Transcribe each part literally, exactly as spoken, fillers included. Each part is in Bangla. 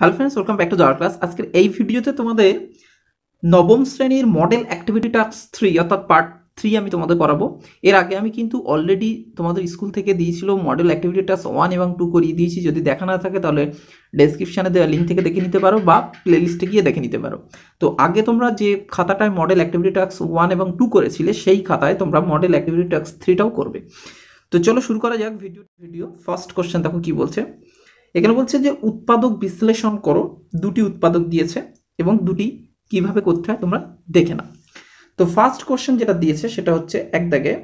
Hello friends, welcome back to our class. আজকের এই ভিডিওতে তোমাদের নবম শ্রেণীর মডেল অ্যাক্টিভিটি টাস্ক থ্রি অর্থাৎ পার্ট থ্রি আমি তোমাদের করাবো। এর আগে আমি কিন্তু অলরেডি তোমাদের স্কুল থেকে দিয়েছিল মডেল অ্যাক্টিভিটি টাস্ক ওয়ান এবং টু করিয়ে দিয়েছি। যদি দেখা না থাকে তাহলে ডেসক্রিপশানে দেওয়া লিঙ্ক থেকে দেখে নিতে পারো বা প্লেলিস্টে গিয়ে দেখে নিতে পারো। তো আগে তোমরা যে খাতাটায় মডেল অ্যাক্টিভিটি টাস্ক ওয়ান এবং টু করেছিলে সেই খাতায় তোমরা মডেল অ্যাক্টিভিটি টাস্ক থ্রিটাও করবে। তো চলো শুরু করা যাক ভিডিও ভিডিও ফার্স্ট কোশ্চেন দেখো কি বলছে। এখানে বলছে যে উৎপাদক বিশ্লেষণ করো, দুটি উৎপাদক দিয়েছে এবং দুটি কিভাবে করতে হয় তোমরা দেখে নাও। তো ফার্স্ট কোশ্চেন যেটা দিয়েছে সেটা হচ্ছে এক দাগে,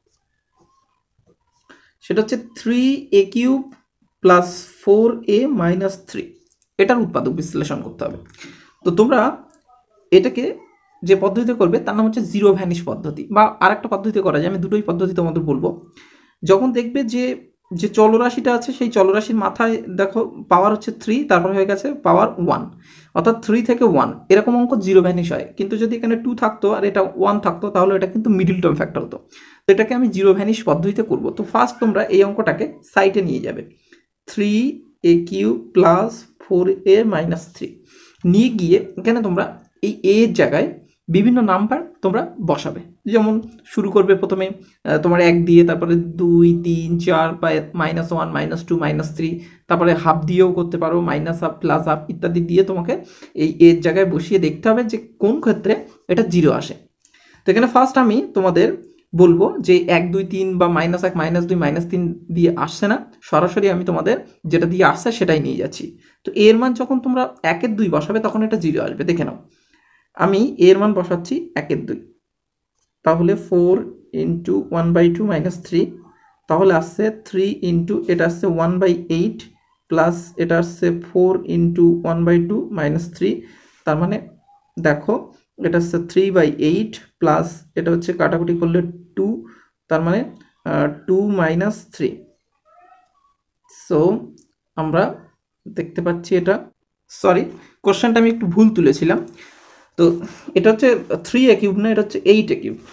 সেটা হচ্ছে three A cube plus four A minus three, এটার উৎপাদক বিশ্লেষণ করতে হবে। তো তোমরা এটাকে যে পদ্ধতিতে করবে তার নাম হচ্ছে জিরো ভ্যানিশ পদ্ধতি, বা আর একটা পদ্ধতি করা যায়। আমি দুটোই পদ্ধতি তোমাদের বলবো। যখন দেখবে যে যে চলরাশিটা আছে সেই চলরাশির মাথায় দেখো পাওয়ার হচ্ছে থ্রি, তারপর হয়ে গেছে পাওয়ার ওয়ান, অর্থাৎ থ্রি থেকে ওয়ান, এরকম অঙ্ক জিরো ভ্যানিশ হয়। কিন্তু যদি এখানে টু থাকতো আর এটা ওয়ান থাকতো তাহলে এটা কিন্তু মিডিল টার্ম ফ্যাক্টর হতো। তো এটাকে আমি জিরো ভ্যানিশ পদ্ধতিতে করবো। তো ফার্স্ট তোমরা এই অঙ্কটাকে সাইডে নিয়ে যাবে, three A cube plus four A minus three নিয়ে গিয়ে এখানে তোমরা এই এ এর জায়গায় বিভিন্ন নাম্বার তোমরা বসাবে। যেমন শুরু করবে প্রথমে তোমার এক দিয়ে, তারপরে দুই তিন চার, বা minus one minus two minus three, তারপরে হাফ দিয়েও করতে পারো, মাইনাস হাফ প্লাস হাফ ইত্যাদি দিয়ে তোমাকে এই এর জায়গায় বসিয়ে দেখতে হবে যে কোন ক্ষেত্রে এটা জিরো আসে। তো এখানে ফার্স্ট আমি তোমাদের বলবো যে এক দুই তিন বা মাইনাস এক মাইনাস দুই মাইনাস তিন দিয়ে আসছে না, সরাসরি আমি তোমাদের যেটা দিয়ে আসছে সেটাই নিয়ে যাচ্ছি। তো এর মান যখন তোমরা একের দুই বসাবে তখন এটা জিরো আসবে, দেখে নাও। আমি এর মান বসাচ্ছি একের দুই, তাহলে four into one by two minus three, তাহলে আসছে থ্রি ইন্টু এটা আসছে ওয়ান বাই এইট প্লাস এটা আসছে four into one by two minus three, তার মানে দেখো এটা হচ্ছে থ্রি বাই এইট প্লাস এটা হচ্ছে কাটাকুটি করলে টু, তার মানে টু মাইনাস থ্রি। সো আমরা দেখতে পাচ্ছি এটা, সরি কোশ্চেনটা আমি একটু ভুল তুলেছিলাম। তো এটা হচ্ছে থ্রি এ কিউব না, এটা হচ্ছে এইট এ কিউব।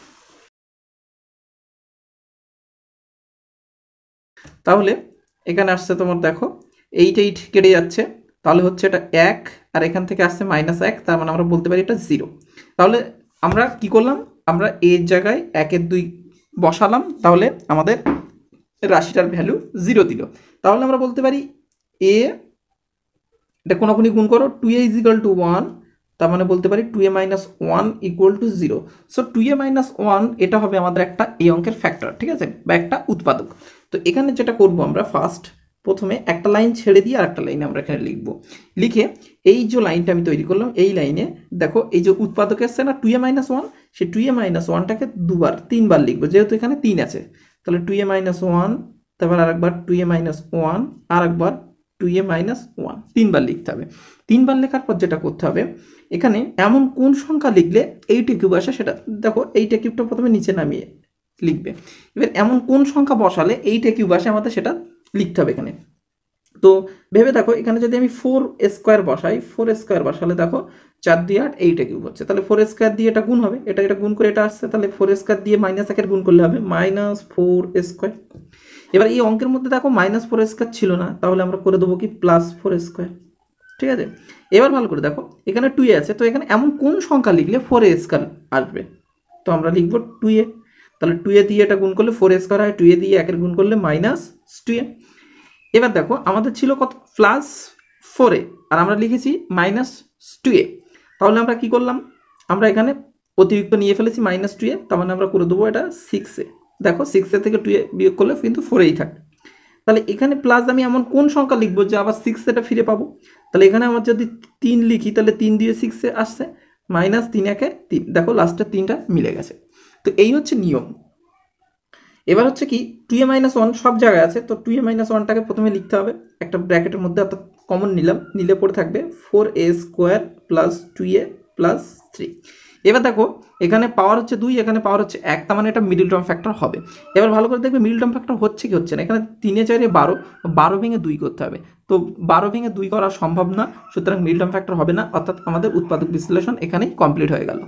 তাহলে এখানে আসছে তোমার দেখো এইট এইট কেটে যাচ্ছে, তাহলে হচ্ছে এটা এক, আর এখান থেকে আসছে মাইনাস এক, তার মানে আমরা বলতে পারি এটা জিরো। তাহলে আমরা কি করলাম, আমরা এর জায়গায় একের দুই বসালাম, তাহলে আমাদের রাশিটার ভ্যালু জিরো দিল। তাহলে আমরা বলতে পারি এ, এটা কোনোখানি গুণ করো, two A is equal to one, তার মানে বলতে পারি two A minus one equal to zero. So two A minus one এটা হবে আমাদের একটা এই অঙ্কের ফ্যাক্টর, ঠিক আছে, বা একটা উৎপাদক। তো এখানে যেটা করব আমরা ফার্স্ট প্রথমে একটা লাইন ছেড়ে দিয়ে আর একটা লাইনে আমরা এখানে লিখব। লিখে এই যে লাইনটা আমি তৈরি করলাম এই লাইনে দেখো এই যে উৎপাদক আসছে না টু এ মাইনাস ওয়ান, সেই টু এ মাইনাস ওয়ানটাকে দুবার তিনবার লিখবো, যেহেতু এখানে তিন আছে। তাহলে টু এ মাইনাস ওয়ান, তারপর আরেকবার টু এ মাইনাস ওয়ান, আর একবার টু এ মাইনাস ওয়ান, তিনবার লিখতে হবে। তিনবার লেখার পর যেটা করতে হবে, এখানে এমন কোন সংখ্যা লিখলে এইট কিউব আসে সেটা দেখো, এইট কিউবটা প্রথমে নিচে নামিয়ে লিখবে। এবার এমন কোন সংখ্যা বসালে এইট কিউব আসে আমাদের সেটা লিখতে হবে এখানে। তো ভেবে দেখো এখানে যদি আমি ফোর স্কোয়ার বসাই, ফোর স্কোয়ার বসালে দেখো চার দিয়ে আট এইট কিউব হচ্ছে, তাহলে ফোর স্কোয়ার দিয়ে এটা গুণ হবে, এটা এটা গুণ করে এটা আসছে, তাহলে ফোর স্কোয়ার দিয়ে মাইনাস একের গুণ করলে হবে মাইনাস ফোর স্কোয়ার। এবার এই অঙ্কের মধ্যে দেখো মাইনাস ফোর স্কোয়ার ছিল না, তাহলে আমরা করে দেবো কি প্লাস ফোর স্কোয়ার, ঠিক আছে। এবার ভালো করে দেখো এখানে টু এ আছে, তো এখানে এমন কোন সংখ্যা লিখলে ফোর এ স্কোয়ার আসবে, তো আমরা লিখবো টু এ। তাহলে টু এ দিয়ে এটা গুণ করলে ফোর এ স্কোয়ার হয়, টু এ দিয়ে একের গুণ করলে মাইনাস টু এ। এবার দেখো আমাদের ছিল কত, প্লাস ফোর এ, আর আমরা লিখেছি মাইনাস টু এ। তাহলে আমরা কি করলাম, আমরা এখানে অতিরিক্ত নিয়ে ফেলেছি মাইনাস টু এ, তার মানে আমরা করে দেবো এটা সিক্স এ। দেখো সিক্স এ থেকে টু এ বিয়োগ করলে কিন্তু ফোর এই থাকে। তাহলে এখানে প্লাস আমি এমন কোন সংখ্যা লিখবো যে আবার সিক্স এটা ফিরে পাবো, তাহলে এখানে আমার যদি তিন লিখি তাহলে তিন দিয়ে সিক্সে আসছে, মাইনাস তিন একে তিন, দেখো লাস্টের তিনটা মিলে গেছে। তো এই হচ্ছে নিয়ম। এবার হচ্ছে কি টু এ মাইনাস ওয়ান সব জায়গায় আছে, তো টু এ মাইনাস ওয়ানটাকে প্রথমে লিখতে হবে একটা ব্র্যাকেটের মধ্যে, অর্থাৎ কমন নিলাম, নিলে পড়ে থাকবে four A square plus two A plus three. এবার দেখো এখানে পাওয়ার হচ্ছে দুই, এখানে পাওয়ার হচ্ছে এক, তার মানে এটা মিডিল টার্ম ফ্যাক্টর হবে। এবার ভালো করে দেখবে মিডিল টার্ম ফ্যাক্টর হচ্ছে কি হচ্ছে না, এখানে তিনে চারে বারো, বারো ভেঙে দুই করতে হবে, তো বারো ভেঙে দুই করা সম্ভব না, সুতরাং মিডিল টার্ম ফ্যাক্টর হবে না, অর্থাৎ আমাদের উৎপাদক বিশ্লেষণ এখানেই কমপ্লিট হয়ে গেল।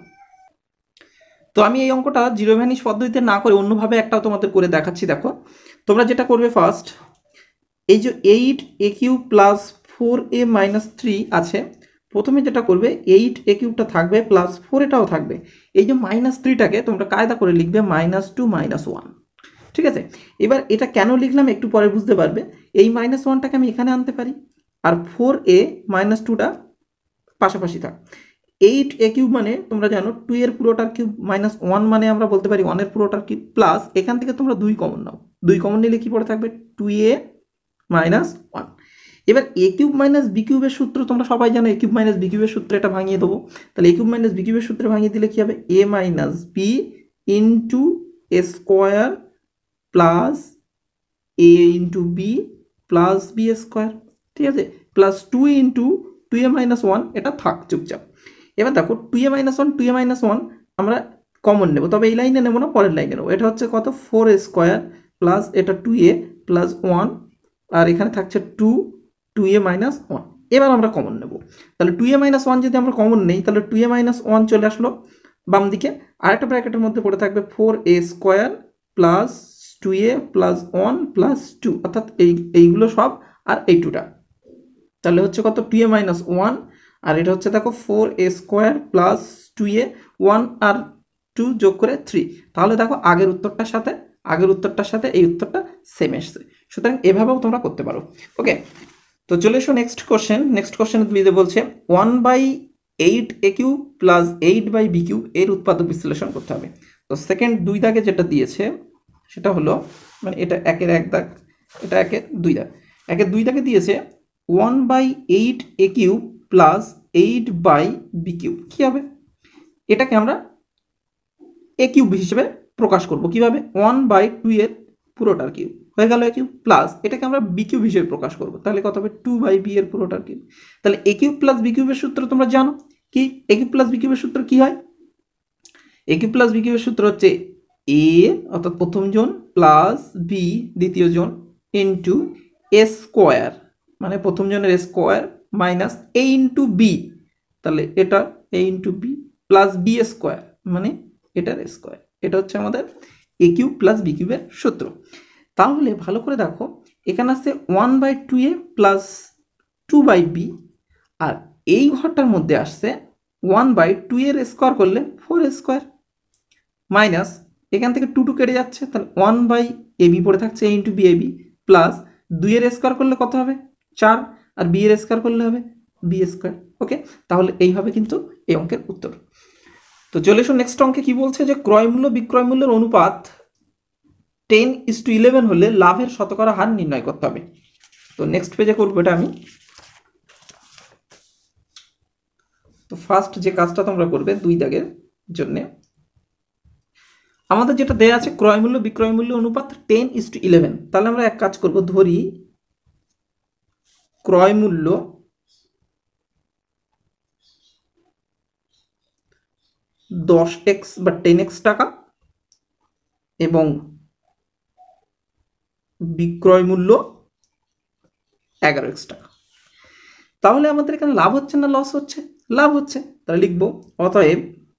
তো আমি এই অঙ্কটা জিরো ভ্যানিশ পদ্ধতিতে না করে অন্যভাবে একটাও তোমাদের করে দেখাচ্ছি। দেখো তোমরা যেটা করবে ফার্স্ট, এই যে eight A cube plus four A minus three আছে, প্রথমে যেটা করবে এইট এ কিউবটা থাকবে প্লাস ফোর এটাও থাকবে। এই যে মাইনাস থ্রিটাকে তোমরা কায়দা করে লিখবে মাইনাস টু মাইনাস ওয়ান, ঠিক আছে। এবার এটা কেন লিখলাম একটু পরে বুঝতে পারবে। এই মাইনাস ওয়ানটাকে আমি এখানে আনতে পারি, আর ফোর এ মাইনাস টুটা পাশাপাশি থাক। এইট এ কিউব মানে তোমরা জানো টু এর পুরোটার কিউব মাইনাস ওয়ান মানে আমরা বলতে পারি ওয়ানের পুরোটার কিউব, প্লাস এখান থেকে তোমরা দুই কমন নাও, দুই কমন নিলে কি পড়ে থাকবে টু এ মাইনাস ওয়ান। এবার এ কিউব মাইনাস বি কিউবের সূত্র তোমরা সবাই জানো, এ কিউব মাইনাস বি কিউবের সূত্রে এটা ভাঙিয়ে দেবো। তাহলে এ কিউব মাইনাস বি কিউবের সূত্রে ভাঙিয়ে দিলে কি হবে, A minus B into A square plus A into B plus B square, ঠিক আছে, plus two into two A minus one, এটা থাক চুপচাপ। এবার দেখো two A minus one two A minus one আমরা কমন নেব, তবে এই লাইনে নেবো না, পরের লাইনে নেবো। এটা হচ্ছে কত, ফোর এ স্কোয়ার প্লাস এটা টু এ প্লাস ওয়ান, আর এখানে থাকছে two two A minus one. এবার আমরা কমন নেব, তাহলে টু এ মাইনাস ওয়ান যদি আমরা কমন নেই তাহলে টু এ মাইনাস ওয়ান চলে আসলো বাম দিকে, আরেকটা ব্র্যাকেটের মধ্যে পড়ে থাকবে four A square plus two A plus one plus two, অর্থাৎ এই এইগুলো সব আর এই টুটা, তাহলে হচ্ছে কত টু এ মাইনাস ওয়ান, আর এটা হচ্ছে দেখো four A square plus two A, one আর টু যোগ করে থ্রি। তাহলে দেখো আগের উত্তরটার সাথে আগের উত্তরটার সাথে এই উত্তরটা সেম এসছে, সুতরাং এভাবেও তোমরা করতে পারো। ওকে, তো চলে এসো নেক্সট কোশ্চেন। নেক্সট কোশ্চেন দিতে বলছে one by eight A cube plus eight by B cube এর উৎপাদক বিশ্লেষণ করতে হবে। তো সেকেন্ড দুই দাগে যেটা দিয়েছে সেটা হলো, মানে এটা একের এক দাগ, এটা একের দুই দাগ, একের দুই দাগে দিয়েছে one by eight A cube plus eight by B cube. কী হবে, এটাকে আমরা এ কিউব হিসেবে প্রকাশ করব কিভাবে, ওয়ান বাই টু এর পুরোটার কিউব হয়ে গেল এ কিউব, প্লাস এটাকে আমরা বি কিউব হিসেবে প্রকাশ করব, তাহলে কত হবে টু বাই বি এর পুরোটার কিউব। তাহলে এ কিউব প্লাস বি কিউবের সূত্র তোমরা জানো কি, এ কিউব প্লাস বি কিউবের সূত্র কি হয়, এ কিউব প্লাস বি কিউবের সূত্র হচ্ছে এ অর্থাৎ প্রথম জন প্লাস বি দ্বিতীয় জন ইন্টু এ স্কোয়ার মানে প্রথম জনের square minus A into B, তাহলে এটা A into B plus B square মানে এটার স্কোয়ার। এটা হচ্ছে আমাদের এ কিউব প্লাস বি কিউবের সূত্র। তাহলে ভালো করে দেখো, এখানে আছে one by two A plus two by B, আর এই ঘরটার মধ্যে আসছে ওয়ান বাই টু এর স্কোয়ার করলে ফোর স্কোয়ার মাইনাস এখান থেকে টু টু কেটে যাচ্ছে, তাহলে ওয়ান বাই এ বি পড়ে থাকছে A into B A B plus দুইয়ের স্কোয়ার করলে কত হবে চার, আর বি এর স্কোয়ার করলে হবে বি স্কোয়ার। ওকে, তাহলে এই হবে কিন্তু এই অঙ্কের উত্তর। তো চলে এসো নেক্সট অঙ্কে কি বলছে, যে ক্রয় মূল্য বিক্রয় মূল্যের অনুপাত টেন ইস টু ইলেভেন হলে লাভের শতকরা হার নির্ণয় করতে হবে। তো নেক্সট পেজে করবো এটা আমি। তো ফার্স্ট যে কাজটা তোমরা করবে দুই দাগের জন্য, আমাদের যেটা দেয়া আছে ক্রয় মূল্য বিক্রয় মূল্য অনুপাত টেন ইস টু ইলেভেন, তাহলে আমরা এক কাজ করব, ধরি ক্রয় মূল্য দশ এক্স বা টেন এক্স টাকা এবং বিক্রয় মূল্য এগারো এক্স টাকা। তাহলে আমাদের এখানে লাভ হচ্ছে না লস হচ্ছে, লাভ হচ্ছে, তাহলে লিখবো অতএব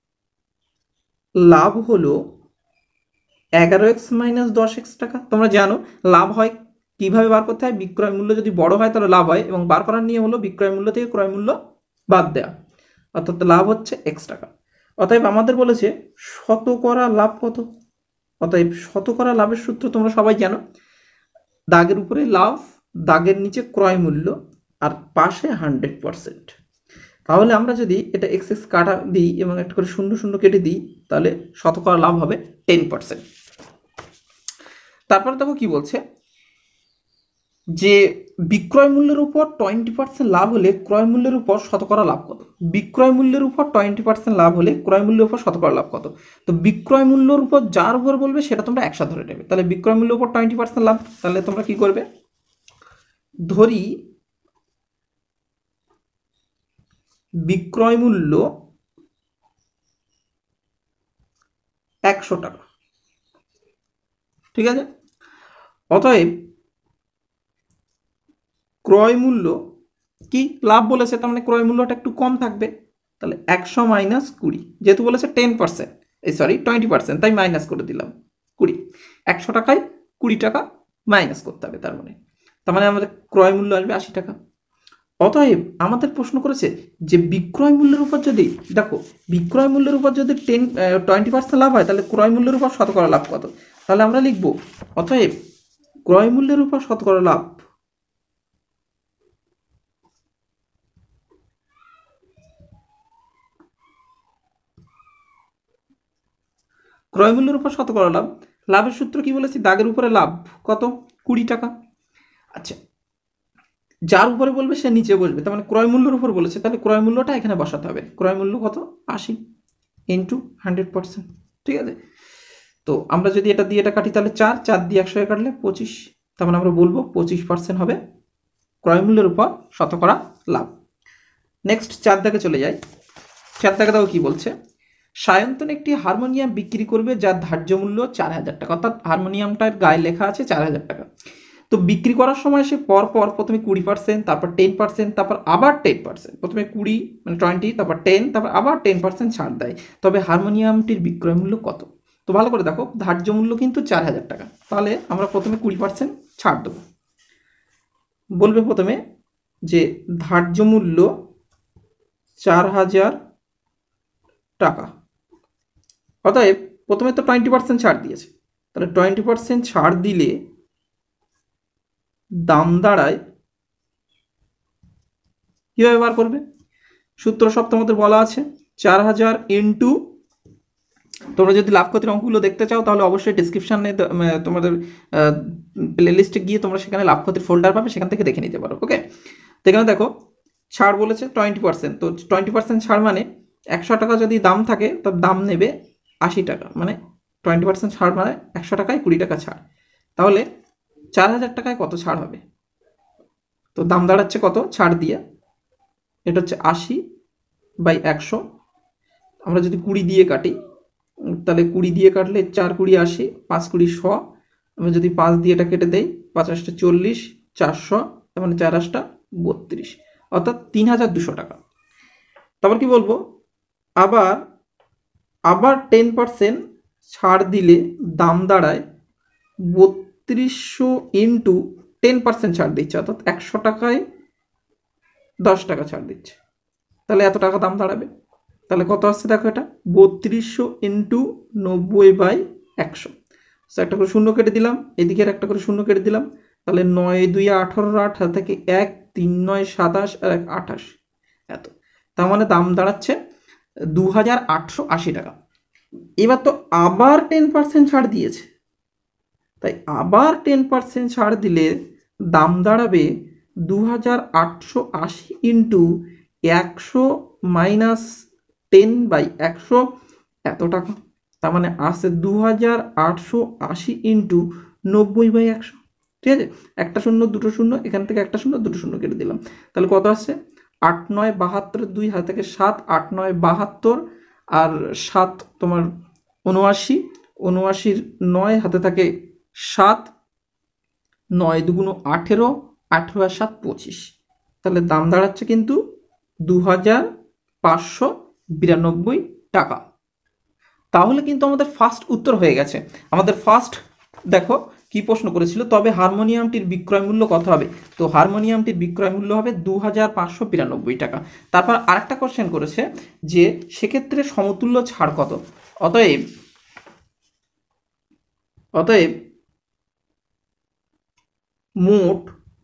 লাভ হলো এগারো এক্স মাইনাস দশ এক্স টাকা। তোমরা জানো লাভ হয় কিভাবে বার করতে হয়, বিক্রয় মূল্য যদি বড় হয় তাহলে লাভ হয়, এবং বার করার নিয়ম হলো বিক্রয় মূল্য থেকে ক্রয় মূল্য বাদ দেওয়া, অর্থাৎ লাভ হচ্ছে এক্স টাকা। অতএব আমাদের বলেছে শতকরা লাভ কত, অতএব শতকরা লাভের সূত্র তোমরা সবাই জানো, দাগের উপরে লাভ, দাগের নিচে ক্রয় মূল্য, আর পাশে হান্ড্রেড পার্সেন্ট। তাহলে আমরা যদি এটা এক্স এক্স কাটা দিই এবং একটা করে শূন্য শূন্য কেটে দিই, তাহলে শতকরা লাভ হবে টেন পার্সেন্ট। তারপর দেখো কি বলছে, যে বিক্রয় মূল্যের উপর টোয়েন্টি পার্সেন্ট লাভ হলে ক্রয় মূল্যের উপর শতকরা লাভ কত, বিক্রয় মূল্যের উপর টোয়েন্টি পার্সেন্ট লাভ হলে ক্রয় মূল্যের উপর শতকরা লাভ কত। তো বিক্রয় মূল্যের উপর যার উপর বলবে সেটা তোমরা একসাথে ধরে নেবে। তাহলে বিক্রয় মূল্যের উপর টোয়েন্টি পার্সেন্ট লাভ, তাহলে তোমরা কি করবে, ধরি বিক্রয় মূল্য একশো টাকা, ঠিক আছে। অতএব ক্রয় মূল্য কি লাভ বলেছে, তার মানে ক্রয় মূল্যটা একটু কম থাকবে, তাহলে একশো মাইনাস কুড়ি, যেহেতু বলেছে টেন পার্সেন্ট এই সরি টোয়েন্টি পার্সেন্ট তাই মাইনাস করে দিলাম কুড়ি, একশো টাকায় কুড়ি টাকা মাইনাস করতে হবে, তার মানে তার মানে আমাদের ক্রয় মূল্য আসবে আশি টাকা। অতএব আমাদের প্রশ্ন করেছে যে বিক্রয় মূল্যের উপর যদি দেখো বিক্রয় মূল্যের উপর যদি টেন টোয়েন্টি পার্সেন্ট লাভ হয় তাহলে ক্রয় মূল্যের উপর শতকরা লাভ কত, তাহলে আমরা লিখব অতএব ক্রয় মূল্যের উপর শতকরা লাভ ক্রয় মূল্যের উপর শতকরা লাভ। লাভের সূত্র কি বলেছি, দাগের উপরে লাভ কত, কুড়ি টাকা। আচ্ছা, যার উপরে বলবে সে নিচে বসবে, তার মানে ক্রয় মূল্যের উপর বলেছে, তাহলে ক্রয় মূল্যটা এখানে বসাতে হবে। ক্রয় মূল্য কত, আশি ইন্টু হান্ড্রেড পার্সেন্ট, ঠিক আছে। তো আমরা যদি এটা দিয়ে এটা কাটি তাহলে চার চার দিয়ে একশো কাটলে পঁচিশ, তার মানে আমরা বলবো পঁচিশ পার্সেন্ট হবে ক্রয় মূল্যের উপর শতকরা লাভ। নেক্সট চার দাগে চলে যাই। চার দাগে দেখো কি বলছে, সায়ন্তন একটি হারমোনিয়াম বিক্রি করবে যার ধার্য মূল্য চার হাজার টাকা, অর্থাৎ হারমোনিয়ামটার গায়ে লেখা আছে চার হাজার টাকা। তো বিক্রি করার সময় সে পর পর প্রথমে কুড়ি পার্সেন্ট, তারপর টেন পার্সেন্ট, তারপর আবার টেন পার্সেন্ট, প্রথমে কুড়ি মানে টোয়েন্টি, তারপর টেন, তারপর আবার টেন পার্সেন্ট ছাড় দেয়। তবে হারমোনিয়ামটির বিক্রয় মূল্য কত? তো ভালো করে দেখো, ধার্য মূল্য কিন্তু চার হাজার টাকা, তাহলে আমরা প্রথমে কুড়ি পার্সেন্ট ছাড় দেবো। বলবে প্রথমে যে ধার্য মূল্য চার হাজার টাকা, অতএব প্রথমে তো টোয়েন্টি পার্সেন্ট ছাড় দিয়েছে, তাহলে টোয়েন্টি পার্সেন্ট ছাড় দিলে দাম দাঁড়ায়, কীভাবে বার করবে? সূত্র সব তোমাদের বলা আছে, চার হাজার ইন্টু, তোমরা যদি লাভ ক্ষতির অঙ্কগুলো দেখতে চাও তাহলে অবশ্যই ডিসক্রিপশানে তোমাদের প্লে লিস্টে গিয়ে তোমরা সেখানে লাভ ক্ষতির ফোল্ডার পাবে, সেখান থেকে দেখে নিতে পারো। ওকে, তো এখানে দেখো ছাড় বলেছে টোয়েন্টি পার্সেন্ট, তো টোয়েন্টি পার্সেন্ট ছাড় মানে একশো টাকা যদি দাম থাকে তার দাম নেবে আশি টাকা, মানে টোয়েন্টি পার্সেন্ট ছাড় মানে একশো টাকায় কুড়ি টাকা ছাড়, তাহলে চার হাজার টাকায় কত ছাড় হবে? তো দাম দাঁড়াচ্ছে কত ছাড় দিয়ে, এটা হচ্ছে আশি বাই একশো, আমরা যদি কুড়ি দিয়ে কাটি তাহলে কুড়ি দিয়ে কাটলে চার কুড়ি আশি, পাঁচ কুড়ি শ, আমরা যদি পাঁচ দিয়ে এটা কেটে দেই, পাঁচ আটটা চল্লিশ, চারশো, তার মানে চার আটটা বত্রিশ, অর্থাৎ তিন হাজার দুশো টাকা। তারপর কি বলবো, আবার আবার টেন পার্সেন্ট ছাড় দিলে দাম দাঁড়ায় বত্রিশশো ইন্টু টেন পার্সেন্ট ছাড় দিচ্ছে, অর্থাৎ একশো টাকায় দশ টাকা ছাড় দিচ্ছে, তাহলে এত টাকা দাম দাঁড়াবে। তাহলে কত আসছে দেখো, এটা বত্রিশশো ইন্টু নব্বই বাই একশো, একটা করে শূন্য কেটে দিলাম, এদিকের একটা করে শূন্য কেটে দিলাম, তাহলে নয় দুই আঠারো, আট থেকে এক, তিন নয় সাতাশ, আর এক আঠাশ, এত, তার মানে দাম দাঁড়াচ্ছে দু হাজার আটশো আশি টাকা। এবার তো আবার টেন পার্সেন্ট ছাড় দিয়েছে, তাই আবার টেন পার্সেন্ট ছাড় দিলে দাম দাঁড়াবে দু হাজার আটশো আশি ইন্টু একশো মাইনাস টেন বাই একশো, এত টাকা, তার মানে আসছে দু হাজার আটশো আশি ইন্টু নব্বই বাই একশো, ঠিক আছে। একটা শূন্য দুটো শূন্য, এখান থেকে একটা শূন্য দুটো শূন্য কেটে দিলাম, তাহলে কত আসছে, আট নয় বাহাত্তর, দুই হাত থেকে সাত, আট নয় বাহাত্তর, আর সাত তোমার উনআশি, উনআশির নয় হাতে থাকে সাত, নয় দুগুণ আঠেরো, আঠেরো আর সাত পঁচিশ, তাহলে দাম দাঁড়াচ্ছে কিন্তু দু হাজার পাঁচশো বিরানব্বই টাকা। তাহলে কিন্তু আমাদের ফার্স্ট উত্তর হয়ে গেছে। আমাদের ফার্স্ট দেখো কি প্রশ্ন করেছিল, তবে হারমোনিয়ামটির বিক্রয় মূল্য কত হবে? তো হারমোনিয়ামটির বিক্রয় মূল্য হবে দু হাজার পাঁচশো বিরানব্বই টাকা। তারপর আরেকটা কোশ্চেন করেছে যে সেক্ষেত্রে সমতুল্য ছাড় কত? অতএব অতএব মোট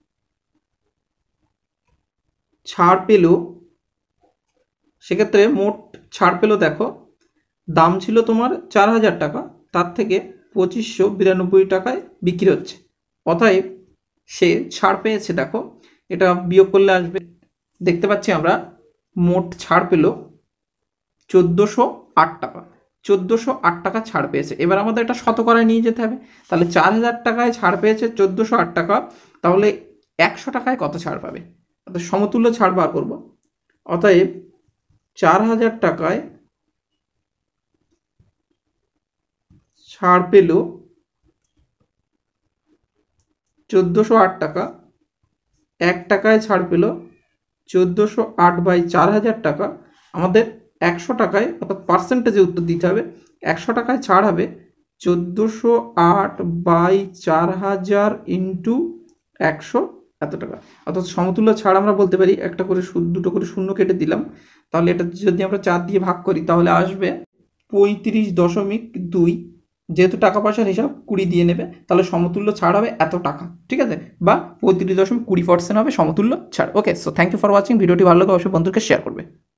ছাড় পেল, সেক্ষেত্রে মোট ছাড় পেল, দেখো দাম ছিল তোমার চার হাজার টাকা, তার থেকে পঁচিশশো বিরানব্বই টাকায় বিক্রি হচ্ছে, অতএব সে ছাড় পেয়েছে, দেখো এটা বিয়োগ করলে আসবে, দেখতে পাচ্ছি আমরা মোট ছাড় পেল চোদ্দোশো আট টাকা, চোদ্দোশো আট টাকা ছাড় পেয়েছে। এবার আমাদের এটা শতকরায় নিয়ে যেতে হবে, তাহলে চার হাজার টাকায় ছাড় পেয়েছে চোদ্দোশো আট টাকা, তাহলে একশো টাকায় কত ছাড় পাবে? অর্থাৎ সমতুল্য ছাড় বার করব, অতএব চার হাজার টাকায় ছাড় পেল চোদ্দোশো আট টাকা, এক টাকায় ছাড় পেল চোদ্দোশো আট বাই চার হাজার টাকা, আমাদের একশো টাকায় অর্থাৎ পার্সেন্টেজে উত্তর দিতে হবে, একশো টাকায় ছাড় হবে চোদ্দোশো আট বাই চার হাজার ইন্টু একশো, এত টাকা। অর্থাৎ সমতুল্য ছাড় আমরা বলতে পারি একটা করে দুটো করে শূন্য কেটে দিলাম, তাহলে এটা যদি আমরা চার দিয়ে ভাগ করি তাহলে আসবে পঁয়ত্রিশ দশমিক দুই। যেহেতু টাকা পয়সার হিসাব কুড়ি দিয়ে নেবে, তাহলে সমতুল্য ছাড় হবে এত টাকা, ঠিক আছে, বা পঁয়ত্রিশ দশমিক কুড়ি পার্সেন্ট হবে সমতুল্য ছাড়। Okay, so thank you for watching. ভিডিওটি ভালো লাগে অবশ্যই বন্ধুকে শেয়ার করবে।